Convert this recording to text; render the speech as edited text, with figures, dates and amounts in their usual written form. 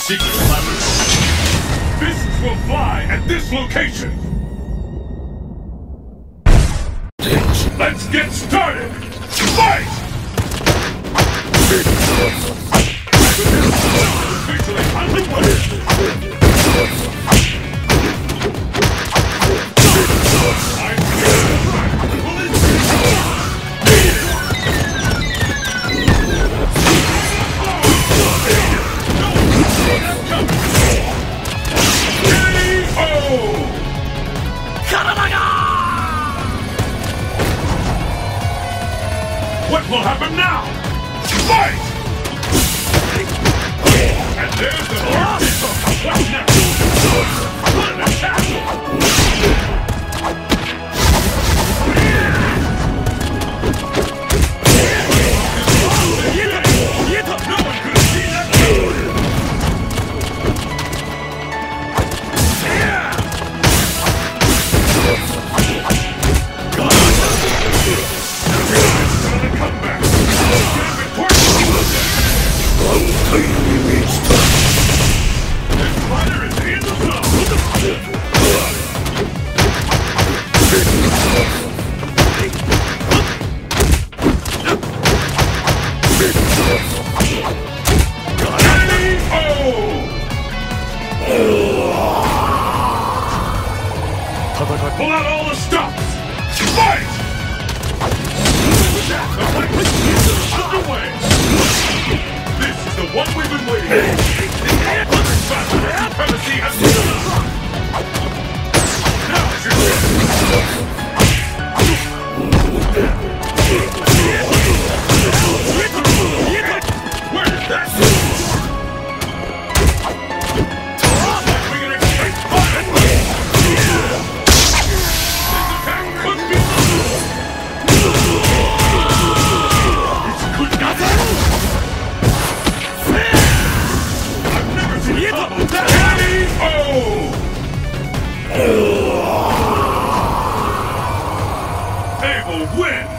secret laboratory. Fists will fly at this location. Let's get started! Fight! Officially underway! What will happen now? Fight! And there's the first. What's next? What an attack! No one could have seen that coming! Pull out all the stops! Fight! The fight is underway! This is the one we've been waiting for! Supremacy has begun! Now's your chance! Where did that go? We can expect fire! They will win!